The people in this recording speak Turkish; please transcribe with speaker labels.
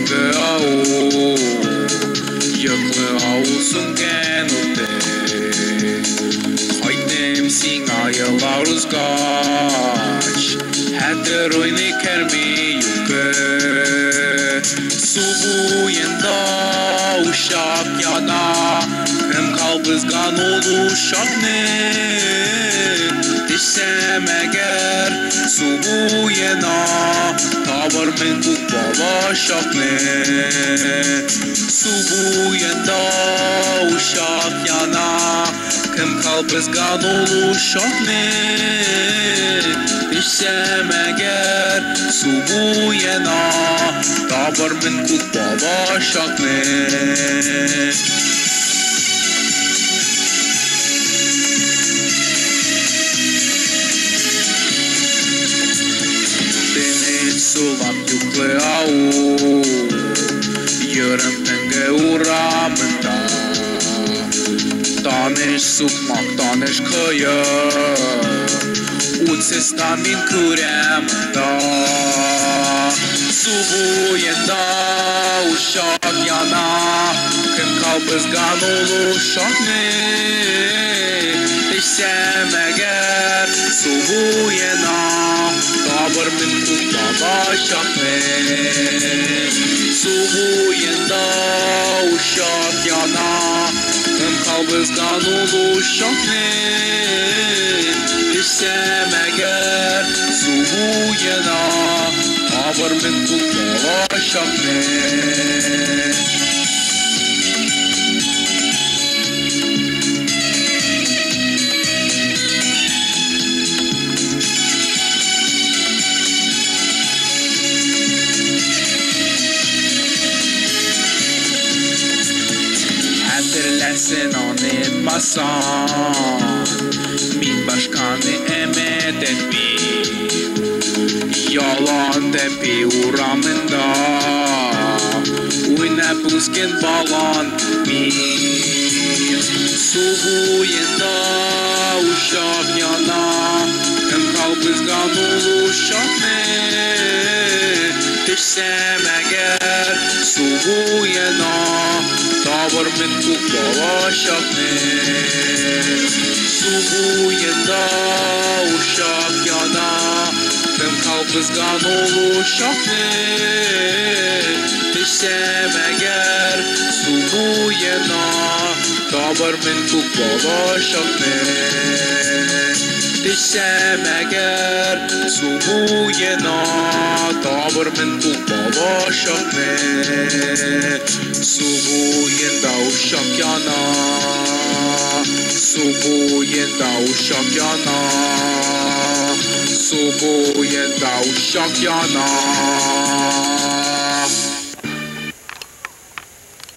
Speaker 1: Yıklı avu, yıklı avulsun genelde. Kaytem singaya ruzgaç, hadır oyni kermi yuke. Subuyenda uşak yana, hem kalbızgan oluşak ne? Düşsem eğer subuyena, tavar men kukbalaşak ne? Subuyenda uşak yana, hem kalbızgan oluşak ne? Düşsem eğer subuyena, tavar men kukbalaşak ne? Sulap yukle avu, yarım tenge uğramında. Tanış sukmak, tanış kaya, utsestamin küremında. Subuyenda uşak yana, kim kalbızgan oluşak ne? Düşsem eğer subuyena, tavar min kukbalaşak ne? Subuyenda uşak yana, hem kalbızgan oluşak ne? Düşsem eğer subuyena, tavar min kukbalaşak ne? Sen anetmasan, min başkanı emet etmeyim. Yalan tepi uğramında, uyna pusken balan min. Subuyenda uşak yana, hem kalbızgan oluşak ne? Düşsem eğer subuyena, tavar min kukbalaşak ne? Subuyenda uşak yana, hem kalbızgan oluşak ne? Düşsem eğer subuyena, tavar min kukbalaşak ne? Düşsem eğer subuyena, tavar min kukbalaşak ne? Subuyenda uşak yana, subuyenda uşak yana, subuyenda uşak yana.